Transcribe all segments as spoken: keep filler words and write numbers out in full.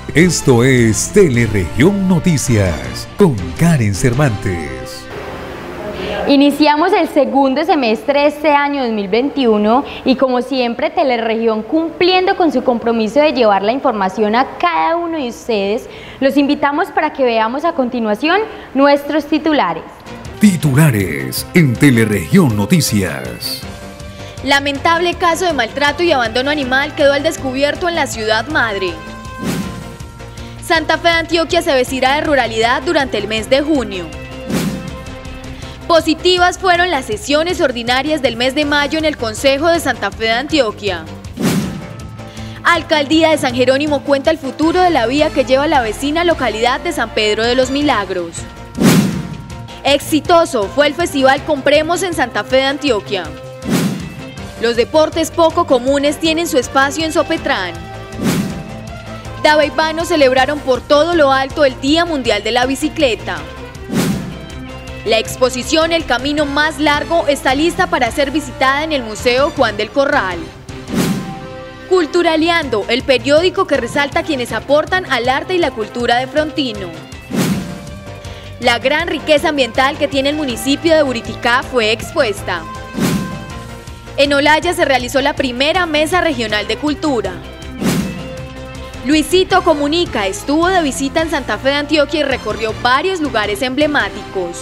Esto es Teleregión Noticias con Karen Cervantes. Iniciamos el segundo semestre de este año dos mil veintiuno y como siempre Teleregión, cumpliendo con su compromiso de llevar la información a cada uno de ustedes, los invitamos para que veamos a continuación nuestros titulares. Titulares en Teleregión Noticias. Lamentable caso de maltrato y abandono animal quedó al descubierto en la ciudad madre. Santa Fe de Antioquia se vestirá de ruralidad durante el mes de junio. Positivas fueron las sesiones ordinarias del mes de mayo en el Consejo de Santa Fe de Antioquia. Alcaldía de San Jerónimo cuenta el futuro de la vía que lleva a la vecina localidad de San Pedro de los Milagros. Exitoso fue el festival Compremos en Santa Fe de Antioquia. Los deportes poco comunes tienen su espacio en Sopetrán. Daveibanos celebraron por todo lo alto el Día Mundial de la Bicicleta. La exposición El Camino Más Largo está lista para ser visitada en el Museo Juan del Corral. Culturaleando, el periódico que resalta a quienes aportan al arte y la cultura de Frontino. La gran riqueza ambiental que tiene el municipio de Buriticá fue expuesta. En Olaya se realizó la primera Mesa Regional de Cultura. Luisito Comunica estuvo de visita en Santa Fe de Antioquia y recorrió varios lugares emblemáticos.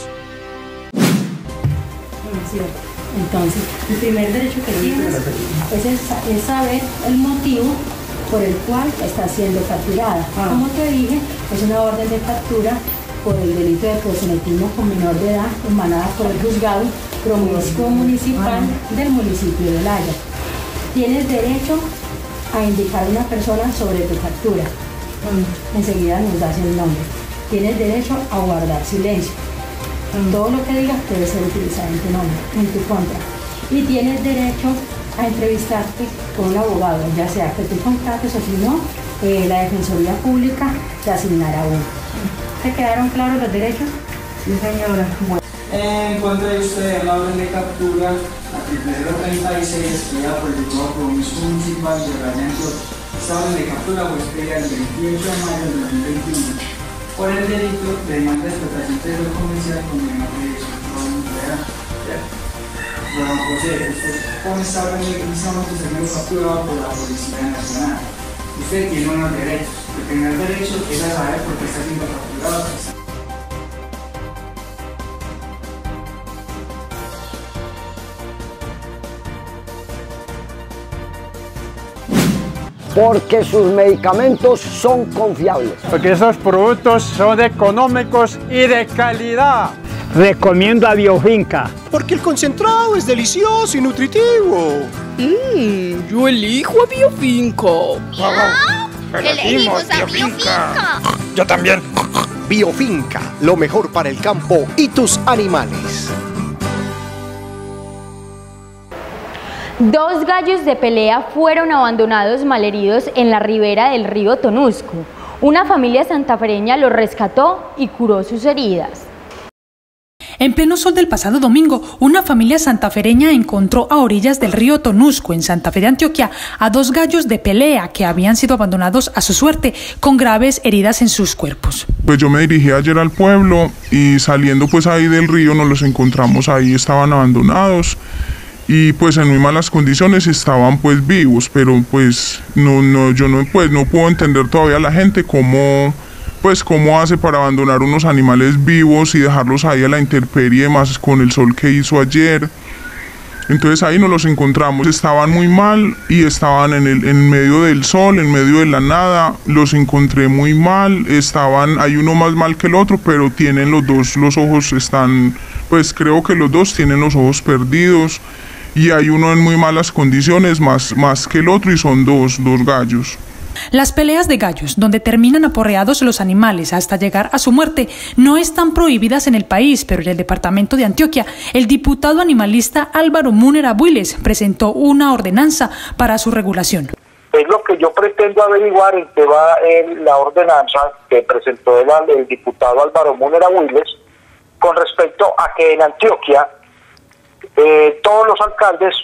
Entonces, el primer derecho que tienes es, es saber el motivo por el cual está siendo capturada. Ah. Como te dije, es una orden de captura por el delito de proselitismo con menor de edad emanada por el juzgado promiscuo municipal ah. del municipio de Olaya. Tienes derecho a indicar a una persona sobre tu captura. Mm. Enseguida nos das el nombre. Tienes derecho a guardar silencio. Mm. Todo lo que digas debe ser utilizado en tu nombre, en tu contra. Y tienes derecho a entrevistarte con un abogado, ya sea que tú contrates o si no, eh, la Defensoría Pública te asignará uno. Mm. ¿Te quedaron claros los derechos? Sí, señora. Bueno. En contra de usted, la orden de captura, la triple treinta y seis, expedida por el juzgado promiscuo municipal de Olaya, Antioquia. Esta orden de captura fue expedida el veintiocho de mayo de dos mil veintiuno por el delito de demanda de explotación interior comercial con menor de dieciocho años de edad. Bueno, José, usted con esta orden de captura usted me lo capturado por la Policía Nacional. Usted tiene unos derechos. El primer derecho es a saber por qué está siendo capturado. Porque sus medicamentos son confiables. Porque esos productos son económicos y de calidad. Recomiendo a Biofinca. Porque el concentrado es delicioso y nutritivo. Mmm, yo elijo a Biofinca. ¿Ah? Elegimos a Biofinca. Yo también. Biofinca, lo mejor para el campo y tus animales. Dos gallos de pelea fueron abandonados malheridos en la ribera del río Tonusco. Una familia santafereña los rescató y curó sus heridas. En pleno sol del pasado domingo, una familia santafereña encontró a orillas del río Tonusco, en Santa Fe de Antioquia, a dos gallos de pelea que habían sido abandonados a su suerte, con graves heridas en sus cuerpos. Pues yo me dirigí ayer al pueblo y saliendo pues ahí del río nos los encontramos ahí, estaban abandonados. Y pues en muy malas condiciones estaban pues vivos, pero pues no, no, yo no, pues, no puedo entender todavía a la gente cómo, pues, cómo hace para abandonar unos animales vivos y dejarlos ahí a la intemperie más con el sol que hizo ayer. Entonces ahí nos los encontramos, estaban muy mal y estaban en, el, en medio del sol, en medio de la nada, los encontré muy mal, estaban, hay uno más mal que el otro, pero tienen los dos, los ojos están, pues creo que los dos tienen los ojos perdidos. Y hay uno en muy malas condiciones, más, más que el otro, y son dos, dos gallos. Las peleas de gallos, donde terminan aporreados los animales hasta llegar a su muerte, no están prohibidas en el país, pero en el departamento de Antioquia, el diputado animalista Álvaro Múnera Builes presentó una ordenanza para su regulación. Es lo que yo pretendo averiguar en que va en la ordenanza que presentó el, el diputado Álvaro Múnera Builes con respecto a que en Antioquia Eh, todos los alcaldes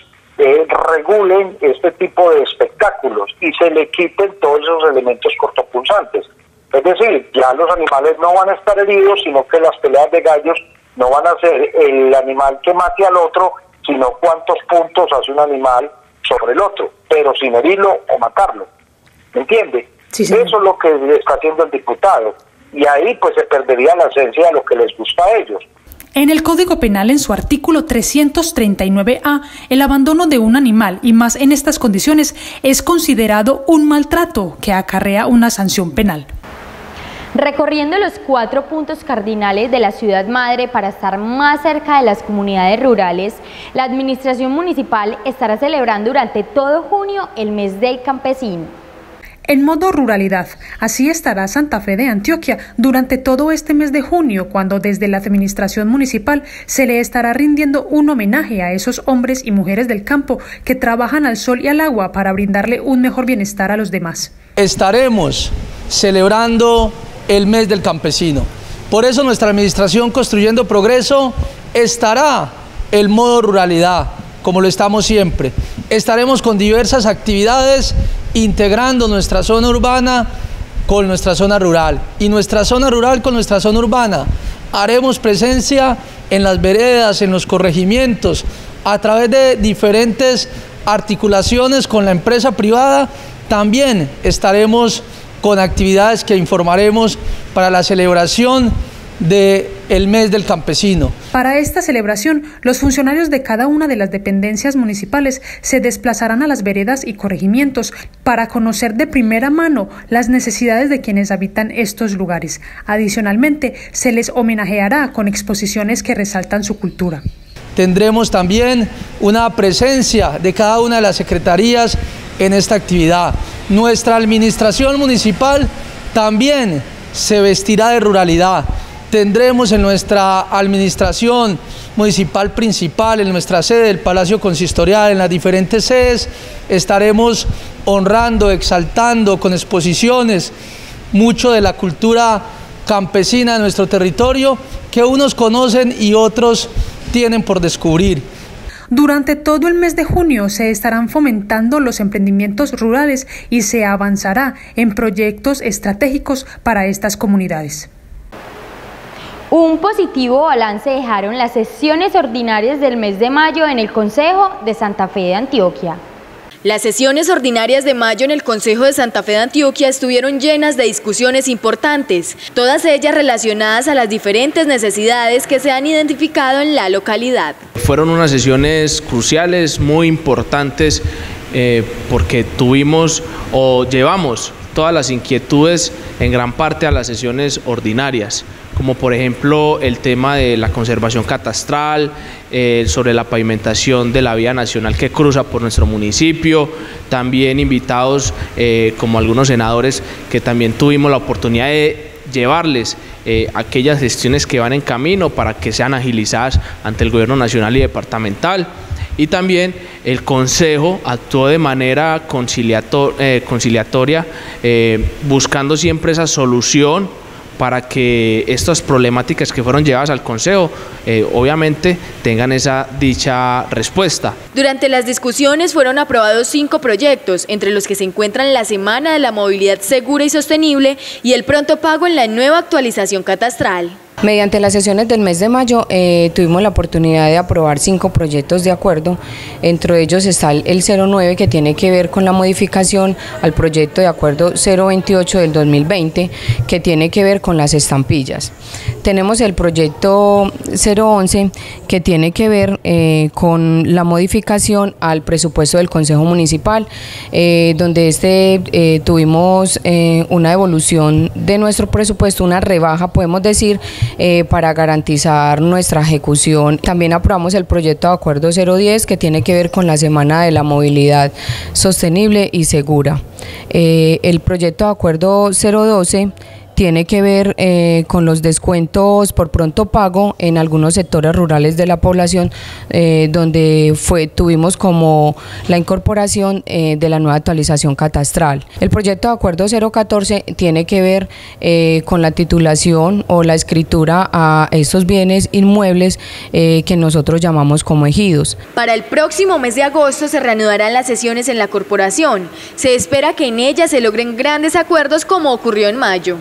eh, regulen este tipo de espectáculos y se le quiten todos esos elementos cortopunzantes. Es decir, ya los animales no van a estar heridos, sino que las peleas de gallos no van a ser el animal que mate al otro, sino cuántos puntos hace un animal sobre el otro, pero sin herirlo o matarlo. ¿Me entiende? Sí, sí. Eso es lo que está haciendo el diputado. Y ahí pues se perdería la esencia de lo que les gusta a ellos. En el Código Penal, en su artículo trescientos treinta y nueve A, el abandono de un animal, y más en estas condiciones, es considerado un maltrato que acarrea una sanción penal. Recorriendo los cuatro puntos cardinales de la ciudad madre para estar más cerca de las comunidades rurales, la administración municipal estará celebrando durante todo junio el mes del campesino. En modo ruralidad, así estará Santa Fe de Antioquia durante todo este mes de junio, cuando desde la administración municipal se le estará rindiendo un homenaje a esos hombres y mujeres del campo que trabajan al sol y al agua para brindarle un mejor bienestar a los demás. Estaremos celebrando el mes del campesino. Por eso nuestra administración Construyendo Progreso estará en modo ruralidad, como lo estamos siempre. Estaremos con diversas actividades integrando nuestra zona urbana con nuestra zona rural y nuestra zona rural con nuestra zona urbana. Haremos presencia en las veredas, en los corregimientos, a través de diferentes articulaciones con la empresa privada. También estaremos con actividades que informaremos para la celebración del mes del campesino. Para esta celebración, los funcionarios de cada una de las dependencias municipales se desplazarán a las veredas y corregimientos para conocer de primera mano las necesidades de quienes habitan estos lugares. Adicionalmente, se les homenajeará con exposiciones que resaltan su cultura. Tendremos también una presencia de cada una de las secretarías en esta actividad. Nuestra administración municipal también se vestirá de ruralidad. Tendremos en nuestra administración municipal principal, en nuestra sede del Palacio Consistorial, en las diferentes sedes, estaremos honrando, exaltando con exposiciones mucho de la cultura campesina de nuestro territorio que unos conocen y otros tienen por descubrir. Durante todo el mes de junio se estarán fomentando los emprendimientos rurales y se avanzará en proyectos estratégicos para estas comunidades. Un positivo balance dejaron las sesiones ordinarias del mes de mayo en el Consejo de Santa Fe de Antioquia. Las sesiones ordinarias de mayo en el Consejo de Santa Fe de Antioquia estuvieron llenas de discusiones importantes, todas ellas relacionadas a las diferentes necesidades que se han identificado en la localidad. Fueron unas sesiones cruciales, muy importantes, eh, porque tuvimos o llevamos todas las inquietudes en gran parte a las sesiones ordinarias, como por ejemplo el tema de la conservación catastral, eh, sobre la pavimentación de la vía nacional que cruza por nuestro municipio, también invitados eh, como algunos senadores que también tuvimos la oportunidad de llevarles eh, aquellas gestiones que van en camino para que sean agilizadas ante el gobierno nacional y departamental. Y también el Consejo actuó de manera conciliator, eh, conciliatoria, eh, buscando siempre esa solución para que estas problemáticas que fueron llevadas al Consejo, eh, obviamente, tengan esa dicha respuesta. Durante las discusiones fueron aprobados cinco proyectos, entre los que se encuentran la Semana de la Movilidad Segura y Sostenible y el pronto pago en la nueva actualización catastral. Mediante las sesiones del mes de mayo eh, tuvimos la oportunidad de aprobar cinco proyectos de acuerdo, entre ellos está el cero nueve que tiene que ver con la modificación al proyecto de acuerdo cero veintiocho del dos mil veinte que tiene que ver con las estampillas. Tenemos el proyecto cero once que tiene que ver eh, con la modificación al presupuesto del Consejo Municipal, eh, donde este eh, tuvimos eh, una devolución de nuestro presupuesto, una rebaja podemos decir, Eh, para garantizar nuestra ejecución. También aprobamos el proyecto de acuerdo cero diez que tiene que ver con la Semana de la Movilidad Sostenible y Segura. Eh, el proyecto de acuerdo cero doce tiene que ver eh, con los descuentos por pronto pago en algunos sectores rurales de la población, eh, donde fue, tuvimos como la incorporación eh, de la nueva actualización catastral. El proyecto de acuerdo cero catorce tiene que ver eh, con la titulación o la escritura a estos bienes inmuebles eh, que nosotros llamamos como ejidos. Para el próximo mes de agosto se reanudarán las sesiones en la corporación. Se espera que en ellas se logren grandes acuerdos como ocurrió en mayo.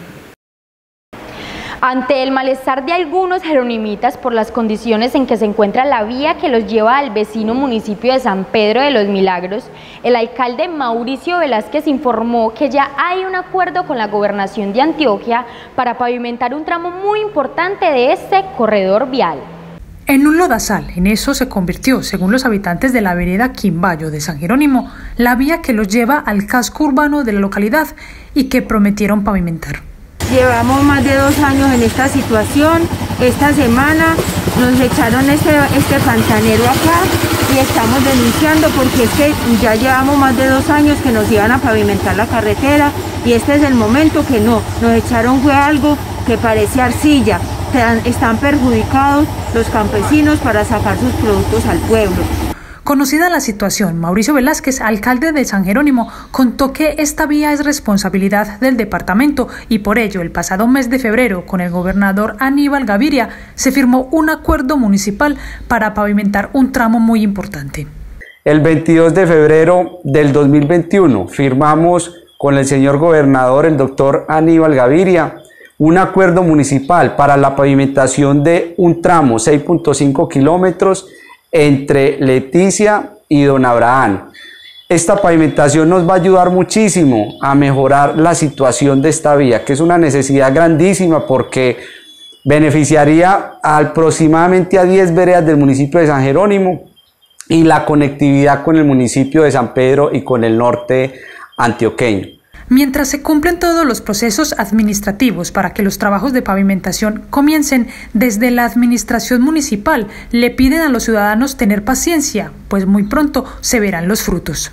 Ante el malestar de algunos jeronimitas por las condiciones en que se encuentra la vía que los lleva al vecino municipio de San Pedro de los Milagros, el alcalde Mauricio Velázquez informó que ya hay un acuerdo con la gobernación de Antioquia para pavimentar un tramo muy importante de este corredor vial. En un lodazal, en eso se convirtió, según los habitantes de la vereda Quimbayo de San Jerónimo, la vía que los lleva al casco urbano de la localidad y que prometieron pavimentar. Llevamos más de dos años en esta situación. Esta semana nos echaron este, este pantanero acá y estamos denunciando porque es que ya llevamos más de dos años que nos iban a pavimentar la carretera y este es el momento que no. Nos echaron fue algo que parece arcilla. Están perjudicados los campesinos para sacar sus productos al pueblo. Conocida la situación, Mauricio Velázquez, alcalde de San Jerónimo, contó que esta vía es responsabilidad del departamento y por ello el pasado mes de febrero con el gobernador Aníbal Gaviria se firmó un acuerdo municipal para pavimentar un tramo muy importante. El veintidós de febrero del dos mil veintiuno firmamos con el señor gobernador, el doctor Aníbal Gaviria, un acuerdo municipal para la pavimentación de un tramo seis punto cinco kilómetros entre Leticia y Don Abraham. Esta pavimentación nos va a ayudar muchísimo a mejorar la situación de esta vía, que es una necesidad grandísima porque beneficiaría aproximadamente a diez veredas del municipio de San Jerónimo y la conectividad con el municipio de San Pedro y con el norte antioqueño. Mientras se cumplen todos los procesos administrativos para que los trabajos de pavimentación comiencen desde la administración municipal, le piden a los ciudadanos tener paciencia, pues muy pronto se verán los frutos.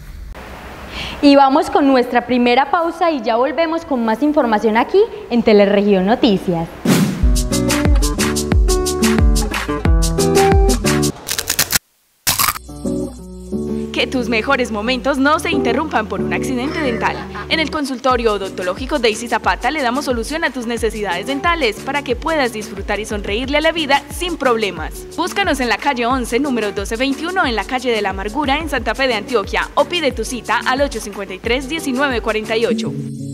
Y vamos con nuestra primera pausa y ya volvemos con más información aquí en Teleregión Noticias. Que tus mejores momentos no se interrumpan por un accidente dental. En el consultorio odontológico Daisy Zapata le damos solución a tus necesidades dentales para que puedas disfrutar y sonreírle a la vida sin problemas. Búscanos en la calle once, número doce veintiuno, en la calle de la Amargura, en Santa Fe de Antioquia, o pide tu cita al ocho cinco tres, diecinueve cuarenta y ocho.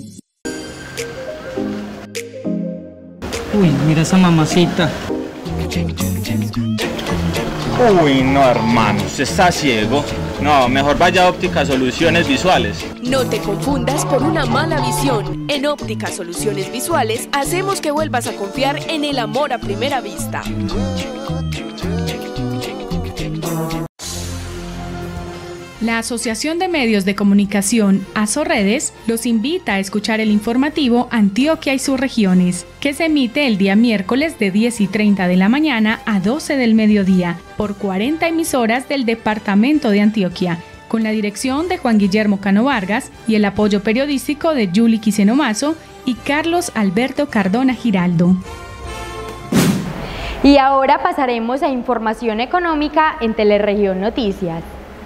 Uy, mira esa mamacita. Uy, no, hermano, usted está ciego. No, mejor vaya a Óptica Soluciones Visuales. No te confundas por una mala visión. En Óptica Soluciones Visuales hacemos que vuelvas a confiar en el amor a primera vista. La Asociación de Medios de Comunicación, ASORedes, los invita a escuchar el informativo Antioquia y sus regiones, que se emite el día miércoles de diez y treinta de la mañana a doce del mediodía, por cuarenta emisoras del departamento de Antioquia, con la dirección de Juan Guillermo Cano Vargas y el apoyo periodístico de Yuli Quiseno Mazo y Carlos Alberto Cardona Giraldo. Y ahora pasaremos a información económica en Teleregión Noticias.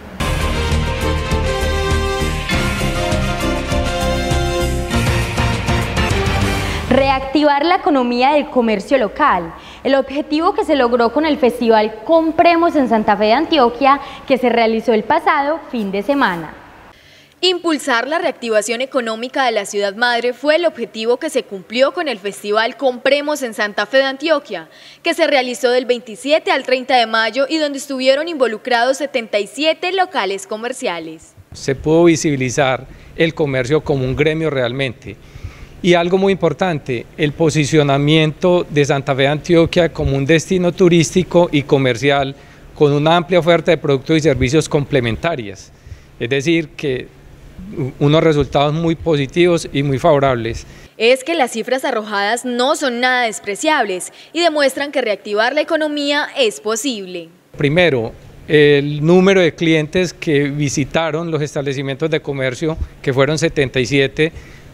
Reactivar la economía del comercio local, el objetivo que se logró con el festival Compremos en Santa Fe de Antioquia, que se realizó el pasado fin de semana. Impulsar la reactivación económica de la ciudad madre fue el objetivo que se cumplió con el festival Compremos en Santa Fe de Antioquia, que se realizó del veintisiete al treinta de mayo y donde estuvieron involucrados setenta y siete locales comerciales. Se pudo visibilizar el comercio como un gremio realmente. Y algo muy importante, el posicionamiento de Santa Fe de Antioquia como un destino turístico y comercial con una amplia oferta de productos y servicios complementarias. Es decir, que unos resultados muy positivos y muy favorables. Es que las cifras arrojadas no son nada despreciables y demuestran que reactivar la economía es posible. Primero, el número de clientes que visitaron los establecimientos de comercio, que fueron setenta y siete,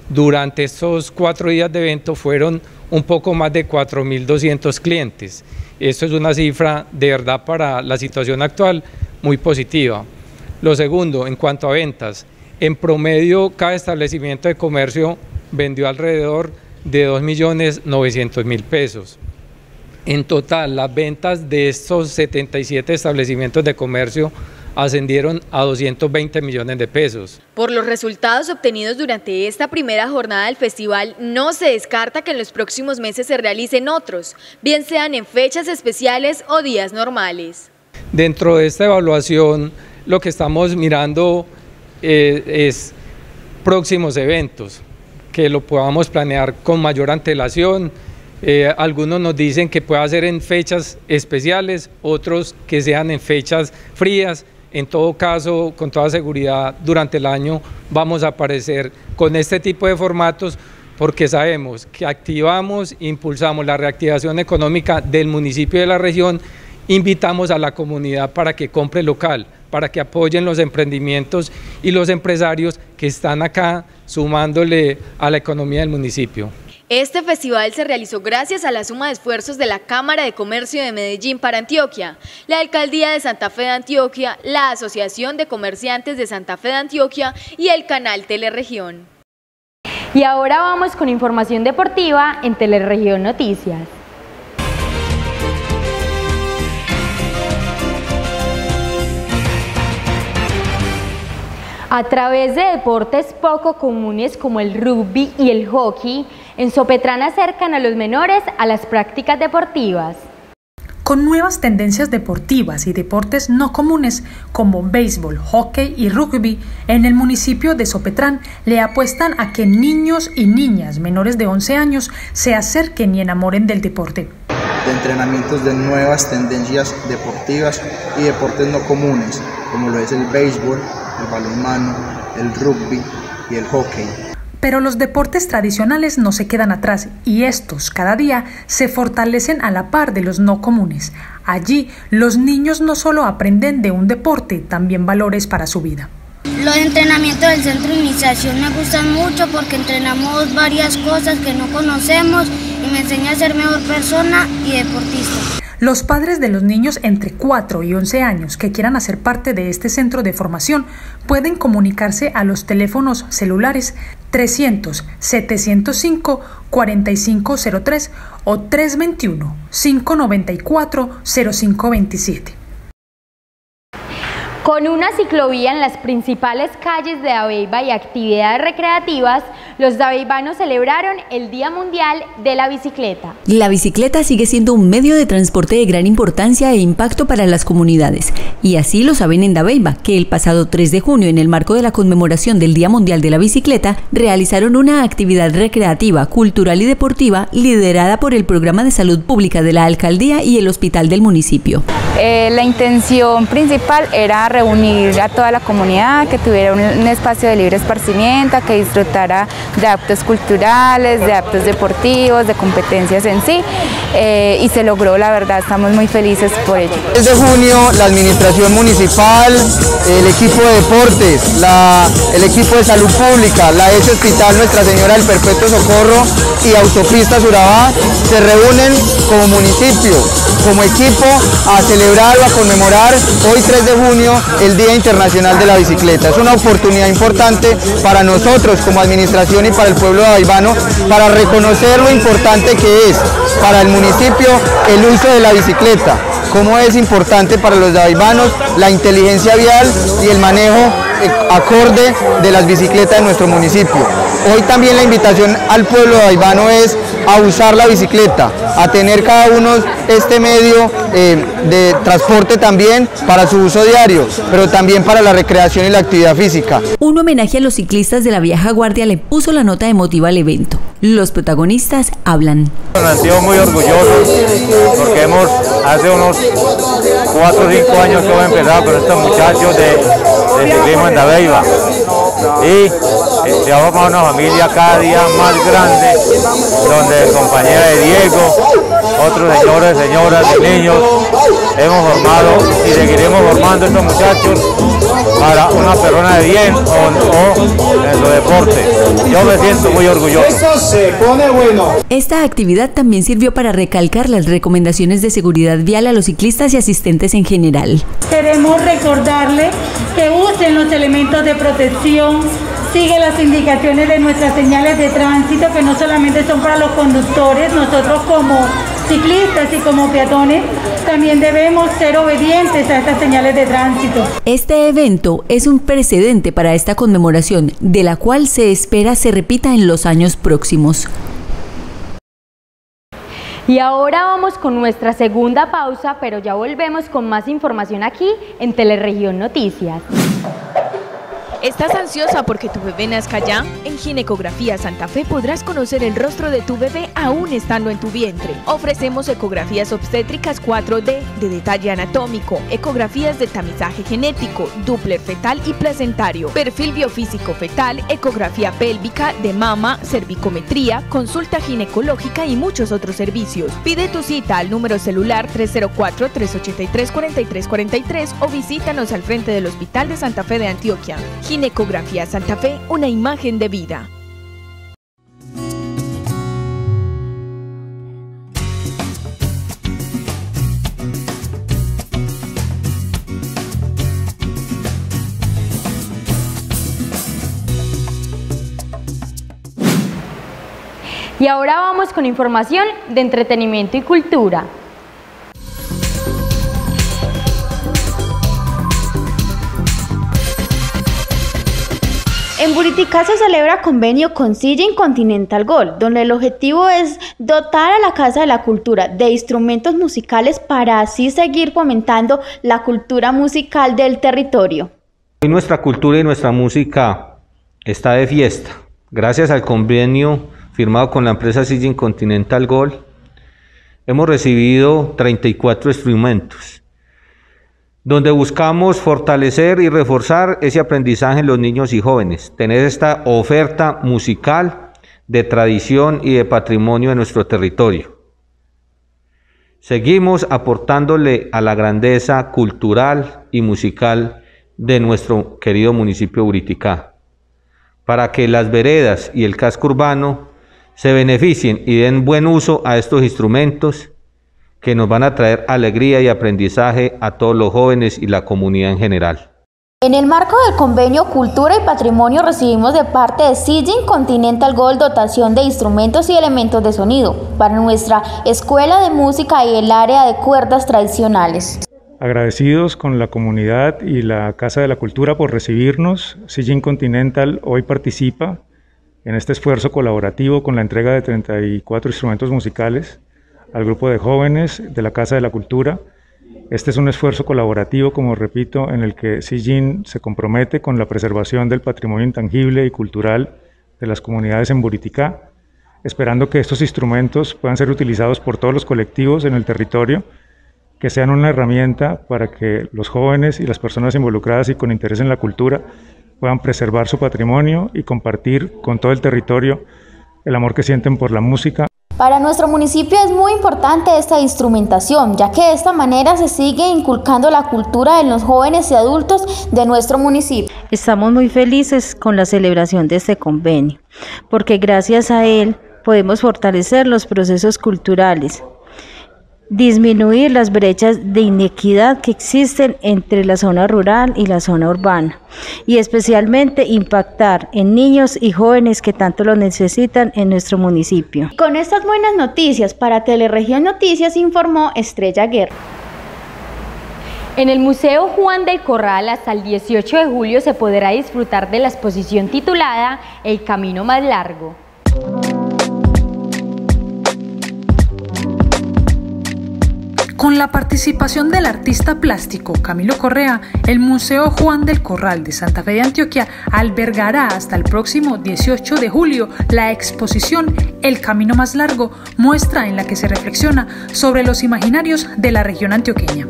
durante estos cuatro días de evento fueron un poco más de cuatro mil doscientos clientes. Esto es una cifra de verdad para la situación actual muy positiva. Lo segundo, en cuanto a ventas, en promedio cada establecimiento de comercio vendió alrededor de dos millones novecientos mil pesos. En total, las ventas de estos setenta y siete establecimientos de comercio ascendieron a doscientos veinte millones de pesos. Por los resultados obtenidos durante esta primera jornada del festival, no se descarta que en los próximos meses se realicen otros, bien sean en fechas especiales o días normales. Dentro de esta evaluación, lo que estamos mirando eh, es próximos eventos, que lo podamos planear con mayor antelación. Eh, algunos nos dicen que pueda ser en fechas especiales, otros que sean en fechas frías. En todo caso, con toda seguridad, durante el año vamos a aparecer con este tipo de formatos porque sabemos que activamos, impulsamos la reactivación económica del municipio y de la región, invitamos a la comunidad para que compre local, para que apoyen los emprendimientos y los empresarios que están acá sumándole a la economía del municipio. Este festival se realizó gracias a la suma de esfuerzos de la Cámara de Comercio de Medellín para Antioquia, la Alcaldía de Santa Fe de Antioquia, la Asociación de Comerciantes de Santa Fe de Antioquia y el canal Teleregión. Y ahora vamos con información deportiva en Teleregión Noticias. A través de deportes poco comunes como el rugby y el hockey, en Sopetrán acercan a los menores a las prácticas deportivas. Con nuevas tendencias deportivas y deportes no comunes como béisbol, hockey y rugby, en el municipio de Sopetrán le apuestan a que niños y niñas menores de once años se acerquen y enamoren del deporte. De entrenamientos de nuevas tendencias deportivas y deportes no comunes, como lo es el béisbol, el balonmano, el rugby y el hockey. Pero los deportes tradicionales no se quedan atrás y estos cada día se fortalecen a la par de los no comunes. Allí los niños no solo aprenden de un deporte, también valores para su vida. Los entrenamientos del centro de iniciación me gustan mucho porque entrenamos varias cosas que no conocemos y me enseña a ser mejor persona y deportista. Los padres de los niños entre cuatro y once años que quieran hacer parte de este centro de formación pueden comunicarse a los teléfonos celulares trescientos, setecientos cinco, cuarenta y cinco cero tres o trescientos veintiuno, quinientos noventa y cuatro, cero cinco veintisiete. Con una ciclovía en las principales calles de Dabeiba y actividades recreativas, los dabeibanos celebraron el Día Mundial de la Bicicleta. La bicicleta sigue siendo un medio de transporte de gran importancia e impacto para las comunidades, y así lo saben en Dabeiba, que el pasado tres de junio, en el marco de la conmemoración del Día Mundial de la Bicicleta, realizaron una actividad recreativa, cultural y deportiva liderada por el Programa de Salud Pública de la Alcaldía y el Hospital del municipio. Eh, la intención principal era reunir a toda la comunidad, que tuviera un, un espacio de libre esparcimiento, que disfrutara de actos culturales, de actos deportivos, de competencias en sí, eh, y se logró, la verdad, estamos muy felices por ello. Desde junio, la administración municipal, el equipo de deportes, la, el equipo de salud pública, la E S Hospital Nuestra Señora del Perpetuo Socorro y Autopistas Urabá se reúnen como municipio, como equipo, a celebrar o a conmemorar hoy tres de junio el Día Internacional de la Bicicleta. Es una oportunidad importante para nosotros como administración y para el pueblo dabeibano para reconocer lo importante que es para el municipio el uso de la bicicleta, cómo es importante para los dabeibanos la inteligencia vial y el manejo acorde de las bicicletas de nuestro municipio. Hoy también la invitación al pueblo dabeibano es a usar la bicicleta, a tener cada uno este medio eh, de transporte también para su uso diario, pero también para la recreación y la actividad física. Un homenaje a los ciclistas de la vieja guardia le puso la nota emotiva al evento. Los protagonistas hablan. Nos sentimos muy orgullosos porque hemos, hace unos cuatro o cinco años que hemos empezado con estos muchachos de, de ciclismo en Dabeiba y eh, se ha formado una familia cada día más grande, donde compañía de Diego, otros señores, señoras, de niños, hemos formado y seguiremos formando estos muchachos para una persona de bien o, o en los deportes. Yo me siento muy orgulloso. Eso se pone bueno. Esta actividad también sirvió para recalcar las recomendaciones de seguridad vial a los ciclistas y asistentes en general. Queremos recordarle que usen los elementos de protección, sigue las indicaciones de nuestras señales de tránsito, que no solamente son para los conductores, nosotros como ciclistas y como peatones también debemos ser obedientes a estas señales de tránsito. Este evento es un precedente para esta conmemoración, de la cual se espera se repita en los años próximos. Y ahora vamos con nuestra segunda pausa, pero ya volvemos con más información aquí en Teleregión Noticias. ¿Estás ansiosa porque tu bebé nazca ya? En Ginecografía Santa Fe podrás conocer el rostro de tu bebé aún estando en tu vientre. Ofrecemos ecografías obstétricas cuatro D de detalle anatómico, ecografías de tamizaje genético, Doppler fetal y placentario, perfil biofísico fetal, ecografía pélvica, de mama, cervicometría, consulta ginecológica y muchos otros servicios. Pide tu cita al número celular tres cero cuatro, tres ocho tres, cuatro tres cuatro tres o visítanos al frente del Hospital de Santa Fe de Antioquia. Ginecografía Santa Fe, una imagen de vida. Y ahora vamos con información de entretenimiento y cultura. En Buriticá se celebra convenio con Sijin Continental Gold, donde el objetivo es dotar a la Casa de la Cultura de instrumentos musicales para así seguir fomentando la cultura musical del territorio. Hoy nuestra cultura y nuestra música está de fiesta. Gracias al convenio firmado con la empresa Sijin Continental Gold, hemos recibido treinta y cuatro instrumentos, donde buscamos fortalecer y reforzar ese aprendizaje en los niños y jóvenes, tener esta oferta musical de tradición y de patrimonio de nuestro territorio. Seguimos aportándole a la grandeza cultural y musical de nuestro querido municipio de Buriticá, para que las veredas y el casco urbano se beneficien y den buen uso a estos instrumentos que nos van a traer alegría y aprendizaje a todos los jóvenes y la comunidad en general. En el marco del convenio Cultura y Patrimonio recibimos de parte de Sijin Continental Gold dotación de instrumentos y elementos de sonido para nuestra Escuela de Música y el área de cuerdas tradicionales. Agradecidos con la comunidad y la Casa de la Cultura por recibirnos, Sijin Continental hoy participa en este esfuerzo colaborativo con la entrega de treinta y cuatro instrumentos musicales al grupo de jóvenes de la Casa de la Cultura. Este es un esfuerzo colaborativo, como repito, en el que Sijin se compromete con la preservación del patrimonio intangible y cultural de las comunidades en Buriticá, esperando que estos instrumentos puedan ser utilizados por todos los colectivos en el territorio, que sean una herramienta para que los jóvenes y las personas involucradas y con interés en la cultura puedan preservar su patrimonio y compartir con todo el territorio el amor que sienten por la música. Para nuestro municipio es muy importante esta instrumentación, ya que de esta manera se sigue inculcando la cultura en los jóvenes y adultos de nuestro municipio. Estamos muy felices con la celebración de este convenio, porque gracias a él podemos fortalecer los procesos culturales, disminuir las brechas de inequidad que existen entre la zona rural y la zona urbana y especialmente impactar en niños y jóvenes que tanto lo necesitan en nuestro municipio. Con estas buenas noticias para Teleregión Noticias informó Estrella Guerra. En el Museo Juan del Corral hasta el dieciocho de julio se podrá disfrutar de la exposición titulada El Camino Más Largo. Con la participación del artista plástico Camilo Correa, el Museo Juan del Corral de Santa Fe de Antioquia albergará hasta el próximo dieciocho de julio la exposición El Camino Más Largo, muestra en la que se reflexiona sobre los imaginarios de la región antioqueña.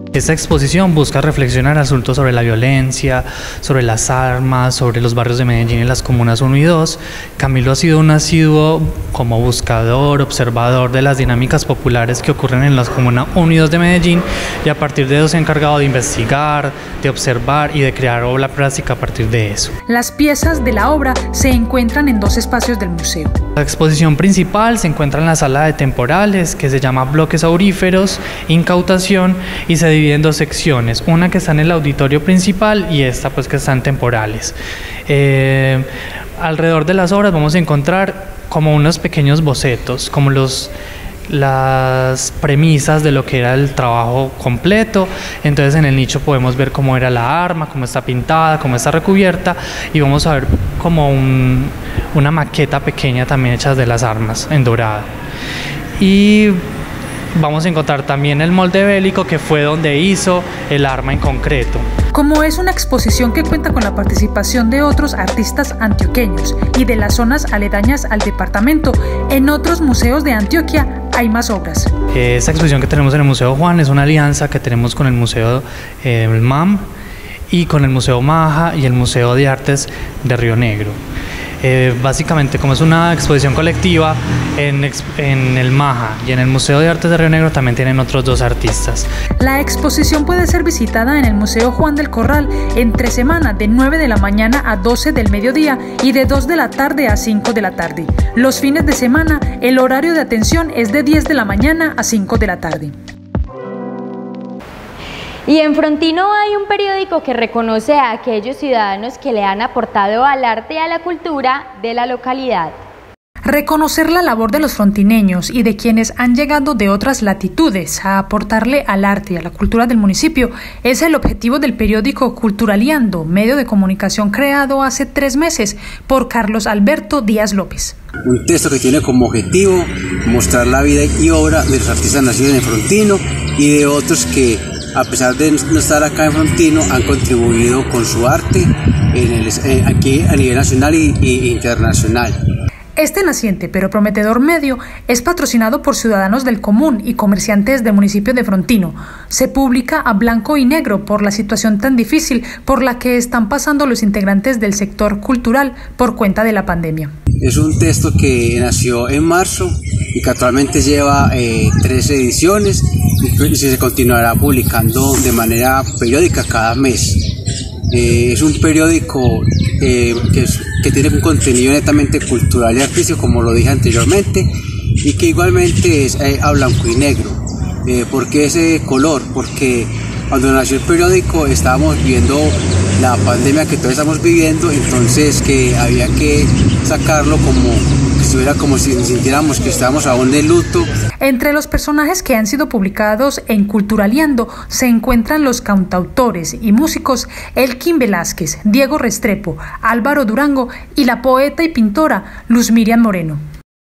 Esta exposición busca reflexionar asuntos sobre la violencia, sobre las armas, sobre los barrios de Medellín y las comunas uno y dos. Camilo ha sido un asiduo como buscador, observador de las dinámicas populares que ocurren en las comunas uno y dos de Medellín, y a partir de eso se ha encargado de investigar, de observar y de crear obra plástica a partir de eso. Las piezas de la obra se encuentran en dos espacios del museo. La exposición principal se encuentra en la sala de temporales, que se llama Bloques Auríferos, Incautación, y se divide en dos secciones, una que está en el auditorio principal y esta pues que está en temporales. Eh, alrededor de las obras vamos a encontrar como unos pequeños bocetos, como los las premisas de lo que era el trabajo completo. Entonces en el nicho podemos ver cómo era la arma, cómo está pintada, cómo está recubierta, y vamos a ver como un, una maqueta pequeña también hecha de las armas en dorado. Y vamos a encontrar también el molde bélico, que fue donde hizo el arma en concreto. Como es una exposición que cuenta con la participación de otros artistas antioqueños y de las zonas aledañas al departamento, en otros museos de Antioquia hay más obras. Esta exposición que tenemos en el Museo Juan es una alianza que tenemos con el Museo eh, el M A M y con el Museo Maja y el Museo de Artes de Río Negro. Eh, básicamente, como es una exposición colectiva, en, en el Maja y en el Museo de Artes de Río Negro también tienen otros dos artistas. La exposición puede ser visitada en el Museo Juan del Corral entre semana de nueve de la mañana a doce del mediodía y de dos de la tarde a cinco de la tarde. Los fines de semana el horario de atención es de diez de la mañana a cinco de la tarde. Y en Frontino hay un periódico que reconoce a aquellos ciudadanos que le han aportado al arte y a la cultura de la localidad. Reconocer la labor de los frontineños y de quienes han llegado de otras latitudes a aportarle al arte y a la cultura del municipio es el objetivo del periódico Culturaleando, medio de comunicación creado hace tres meses por Carlos Alberto Díaz López. Un texto que tiene como objetivo mostrar la vida y obra de los artistas nacidos en Frontino y de otros que, a pesar de no estar acá en Frontino, han contribuido con su arte en el, eh, aquí a nivel nacional e internacional. Este naciente pero prometedor medio es patrocinado por ciudadanos del común y comerciantes del municipio de Frontino. Se publica a blanco y negro por la situación tan difícil por la que están pasando los integrantes del sector cultural por cuenta de la pandemia. Es un texto que nació en marzo y que actualmente lleva eh, tres ediciones y se continuará publicando de manera periódica cada mes. Eh, es un periódico eh, que, es, que tiene un contenido netamente cultural y artístico, como lo dije anteriormente, y que igualmente es eh, a blanco y negro. Eh, ¿Por qué ese color? Porque cuando nació el periódico estábamos viendo la pandemia que todos estamos viviendo, entonces que había que sacarlo como que estuviera como si sintiéramos que estábamos aún de luto. Entre los personajes que han sido publicados en Culturaleando se encuentran los cantautores y músicos Elkin Velázquez, Diego Restrepo, Álvaro Durango y la poeta y pintora Luz Miriam Moreno.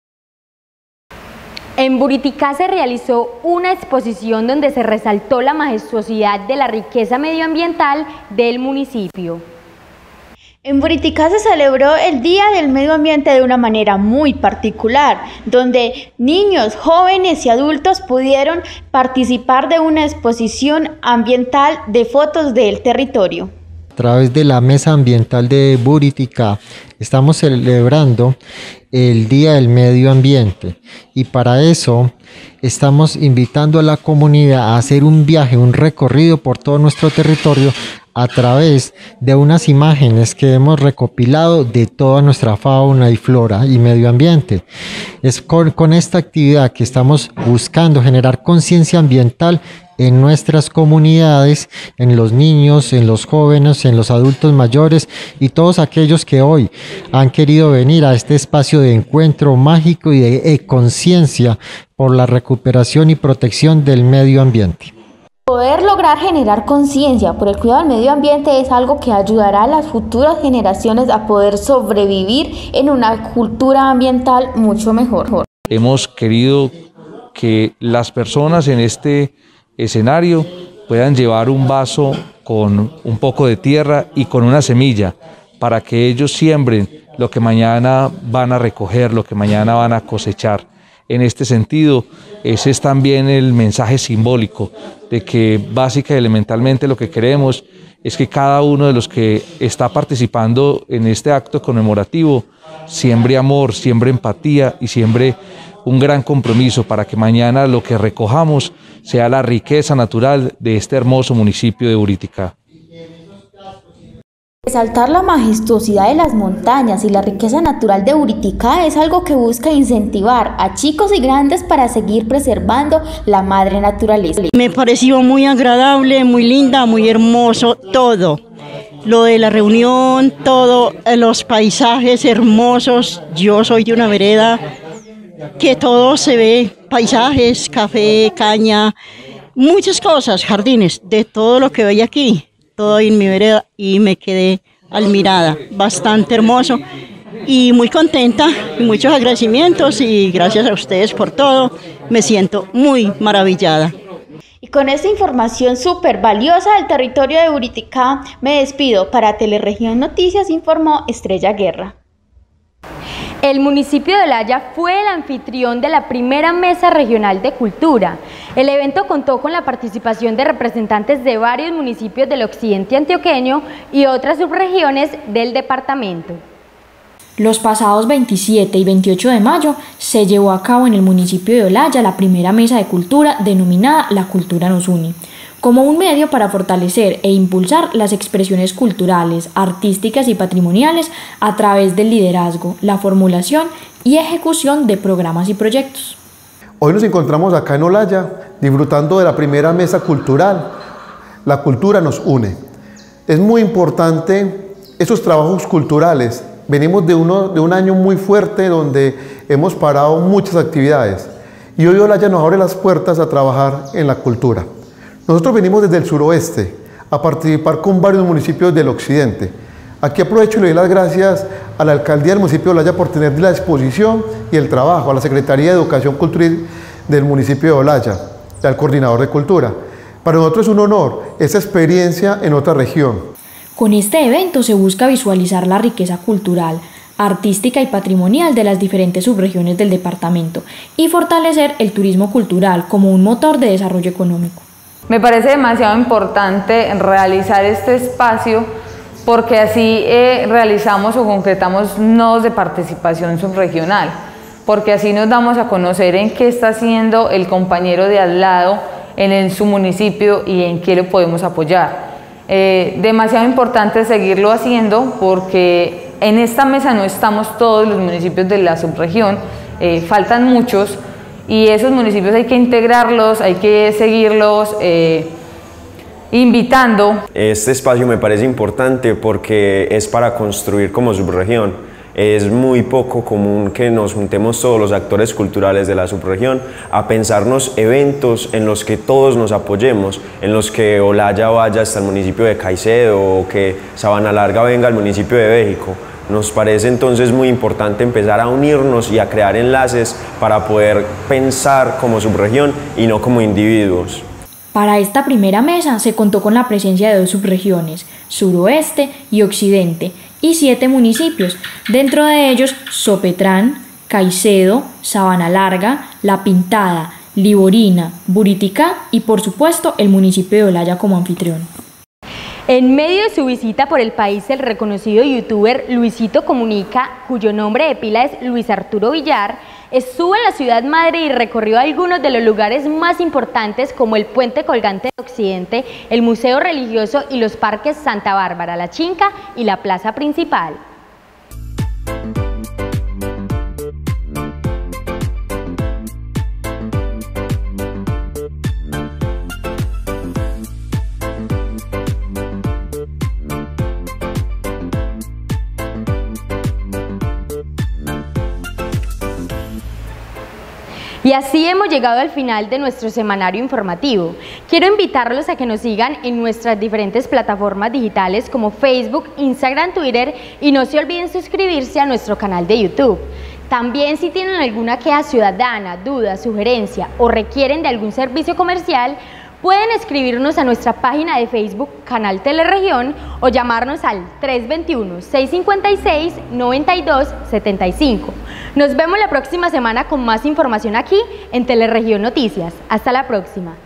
En Buriticá se realizó una exposición donde se resaltó la majestuosidad de la riqueza medioambiental del municipio. En Buriticá se celebró el Día del Medio Ambiente de una manera muy particular, donde niños, jóvenes y adultos pudieron participar de una exposición ambiental de fotos del territorio. A través de la Mesa Ambiental de Buriticá estamos celebrando el Día del Medio Ambiente y para eso estamos invitando a la comunidad a hacer un viaje, un recorrido por todo nuestro territorio a través de unas imágenes que hemos recopilado de toda nuestra fauna y flora y medio ambiente. Es con, con esta actividad que estamos buscando generar conciencia ambiental en nuestras comunidades, en los niños, en los jóvenes, en los adultos mayores y todos aquellos que hoy han querido venir a este espacio de encuentro mágico y de conciencia por la recuperación y protección del medio ambiente. Poder lograr generar conciencia por el cuidado del medio ambiente es algo que ayudará a las futuras generaciones a poder sobrevivir en una cultura ambiental mucho mejor. Hemos querido que las personas en este escenario puedan llevar un vaso con un poco de tierra y con una semilla para que ellos siembren lo que mañana van a recoger, lo que mañana van a cosechar. en este sentido. Ese es también el mensaje simbólico de que básica y elementalmente lo que queremos es que cada uno de los que está participando en este acto conmemorativo siembre amor, siembre empatía y siembre un gran compromiso para que mañana lo que recojamos sea la riqueza natural de este hermoso municipio de Buriticá. Resaltar la majestuosidad de las montañas y la riqueza natural de Buriticá es algo que busca incentivar a chicos y grandes para seguir preservando la madre naturaleza. Me pareció muy agradable, muy linda, muy hermoso todo. Lo de la reunión, todo, los paisajes hermosos. Yo soy de una vereda que todo se ve, paisajes, café, caña, muchas cosas, jardines, de todo lo que veía aquí. Todo en mi vereda y me quedé admirada, bastante hermoso y muy contenta y muchos agradecimientos y gracias a ustedes por todo, me siento muy maravillada. Y con esta información súper valiosa del territorio de Buriticá me despido. Para Teleregión Noticias informó Estrella Guerra. El municipio de Olaya fue el anfitrión de la primera Mesa Regional de Cultura. El evento contó con la participación de representantes de varios municipios del occidente antioqueño y otras subregiones del departamento. Los pasados veintisiete y veintiocho de mayo se llevó a cabo en el municipio de Olaya la primera Mesa de Cultura denominada La Cultura Nos Une, como un medio para fortalecer e impulsar las expresiones culturales, artísticas y patrimoniales a través del liderazgo, la formulación y ejecución de programas y proyectos. Hoy nos encontramos acá en Olaya disfrutando de la primera mesa cultural. La cultura nos une. Es muy importante esos trabajos culturales. Venimos de, uno, de un año muy fuerte donde hemos parado muchas actividades y hoy Olaya nos abre las puertas a trabajar en la cultura. Nosotros venimos desde el suroeste a participar con varios municipios del occidente. Aquí aprovecho y le doy las gracias a la alcaldía del municipio de Olaya por tener la exposición y el trabajo, a la Secretaría de Educación Cultural del municipio de Olaya y al coordinador de cultura. Para nosotros es un honor esa experiencia en otra región. Con este evento se busca visualizar la riqueza cultural, artística y patrimonial de las diferentes subregiones del departamento y fortalecer el turismo cultural como un motor de desarrollo económico. Me parece demasiado importante realizar este espacio porque así eh, realizamos o concretamos nodos de participación subregional, porque así nos damos a conocer en qué está haciendo el compañero de al lado en el, su municipio y en qué lo podemos apoyar. Eh, demasiado importante seguirlo haciendo porque en esta mesa no estamos todos los municipios de la subregión, eh, faltan muchos. Y esos municipios hay que integrarlos, hay que seguirlos eh, invitando. Este espacio me parece importante porque es para construir como subregión. Es muy poco común que nos juntemos todos los actores culturales de la subregión a pensarnos eventos en los que todos nos apoyemos, en los que Olaya vaya hasta el municipio de Caicedo o que Sabana Larga venga al municipio de Béjico. Nos parece entonces muy importante empezar a unirnos y a crear enlaces para poder pensar como subregión y no como individuos. Para esta primera mesa se contó con la presencia de dos subregiones, suroeste y occidente, y siete municipios, dentro de ellos Sopetrán, Caicedo, Sabana Larga, La Pintada, Liborina, Buriticá y por supuesto el municipio de Olaya como anfitrión. En medio de su visita por el país, el reconocido youtuber Luisito Comunica, cuyo nombre de pila es Luis Arturo Villar, estuvo en la ciudad madre y recorrió algunos de los lugares más importantes como el Puente Colgante de Occidente, el Museo Religioso y los parques Santa Bárbara, La Chinca y la Plaza Principal. Y así hemos llegado al final de nuestro semanario informativo. Quiero invitarlos a que nos sigan en nuestras diferentes plataformas digitales como Facebook, Instagram, Twitter y no se olviden suscribirse a nuestro canal de YouTube. También si tienen alguna queja ciudadana, duda, sugerencia o requieren de algún servicio comercial, Pueden escribirnos a nuestra página de Facebook, Canal Teleregión, o llamarnos al tres dos uno, seis cinco seis, nueve dos siete cinco. Nos vemos la próxima semana con más información aquí en Teleregión Noticias. Hasta la próxima.